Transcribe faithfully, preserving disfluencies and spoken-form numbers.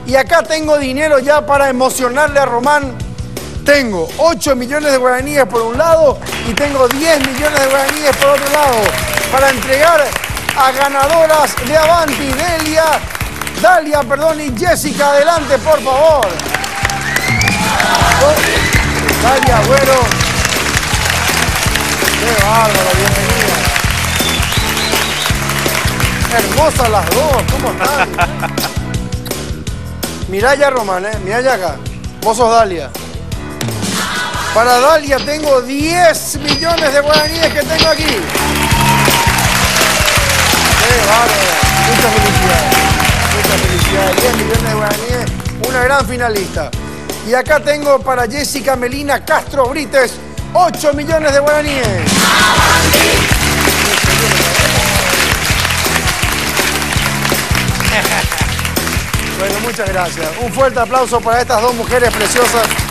Y acá tengo dinero ya para emocionarle a Román. Tengo ocho millones de guaraníes por un lado y tengo diez millones de guaraníes por otro lado para entregar a ganadoras de Avanti, Delia, Dalia, perdón, y Jessica. Adelante, por favor. Dalia, Güero. Qué bárbaro, bienvenida. Hermosas las dos, ¿cómo están? Mirá ya, Román, ¿eh? Mirá ya acá. Vos sos Dalia. Para Dalia tengo diez millones de guaraníes que tengo aquí. ¡Qué bárbaro! Muchas felicidades. Muchas felicidades. diez millones de guaraníes. Una gran finalista. Y acá tengo para Jessica Melina Castro Brites ocho millones de guaraníes. Bueno, muchas gracias. Un fuerte aplauso para estas dos mujeres preciosas.